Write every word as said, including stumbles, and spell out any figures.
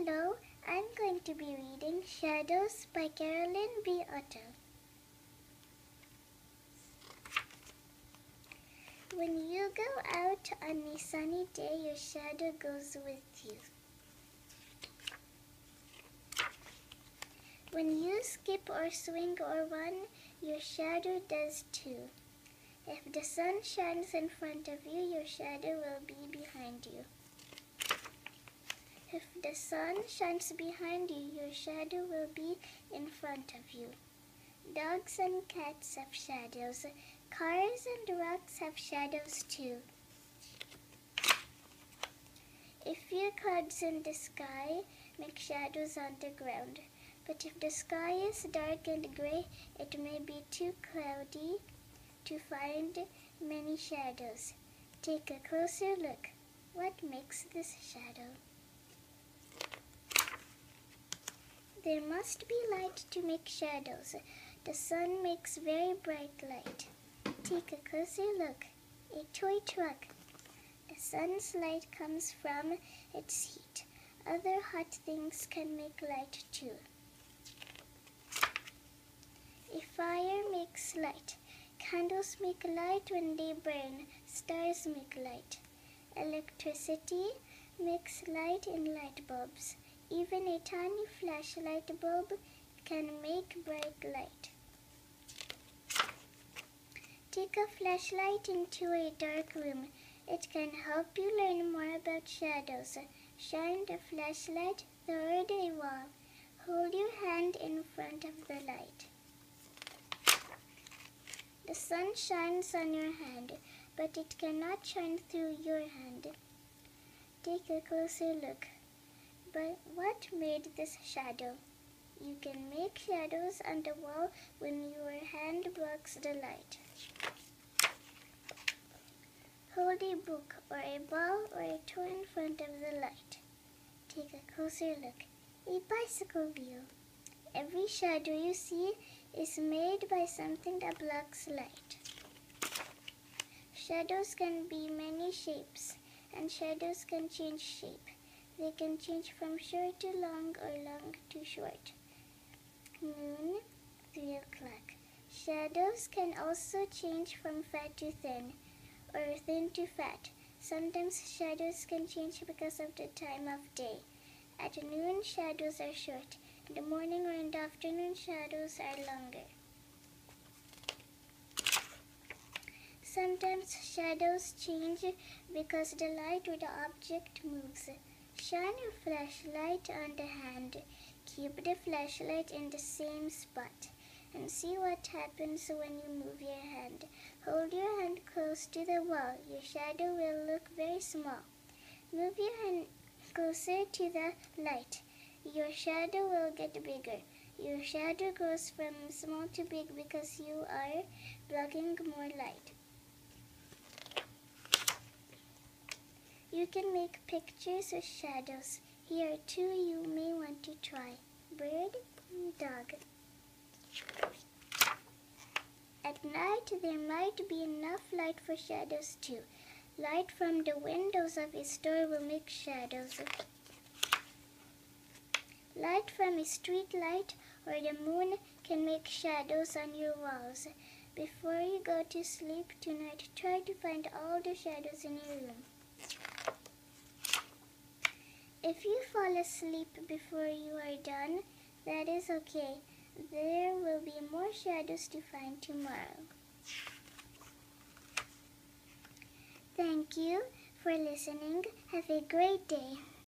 Hello, I'm going to be reading Shadows by Carolyn B. Otto. When you go out on a sunny day, your shadow goes with you. When you skip or swing or run, your shadow does too. If the sun shines in front of you, your shadow will be behind you. If the sun shines behind you, your shadow will be in front of you. Dogs and cats have shadows. Cars and rocks have shadows too. A few clouds in the sky make shadows on the ground. But if the sky is dark and gray, it may be too cloudy to find many shadows. Take a closer look. What makes this shadow? There must be light to make shadows. The sun makes very bright light. Take a closer look. A toy truck. The sun's light comes from its heat. Other hot things can make light too. A fire makes light. Candles make light when they burn. Stars make light. Electricity makes light in light bulbs. Even a tiny flashlight bulb can make bright light. Take a flashlight into a dark room. It can help you learn more about shadows. Shine the flashlight toward a wall. Hold your hand in front of the light. The sun shines on your hand, but it cannot shine through your hand. Take a closer look. But what made this shadow? You can make shadows on the wall when your hand blocks the light. Hold a book or a ball or a toy in front of the light. Take a closer look. A bicycle wheel. Every shadow you see is made by something that blocks light. Shadows can be many shapes, and shadows can change shape. They can change from short to long or long to short. Noon, three o'clock. Shadows can also change from fat to thin, or thin to fat. Sometimes shadows can change because of the time of day. At noon, shadows are short. In the morning or in the afternoon, shadows are longer. Sometimes shadows change because the light or the object moves. Shine your flashlight on the hand. Keep the flashlight in the same spot and see what happens when you move your hand. Hold your hand close to the wall. Your shadow will look very small. Move your hand closer to the light. Your shadow will get bigger. Your shadow grows from small to big because you are blocking more light. You can make pictures with shadows. Here are two you may want to try. Bird and dog. At night, there might be enough light for shadows too. Light from the windows of a store will make shadows. Light from a street light or the moon can make shadows on your walls. Before you go to sleep tonight, try to find all the shadows in your room. If you fall asleep before you are done, that is okay. There will be more shadows to find tomorrow. Thank you for listening. Have a great day.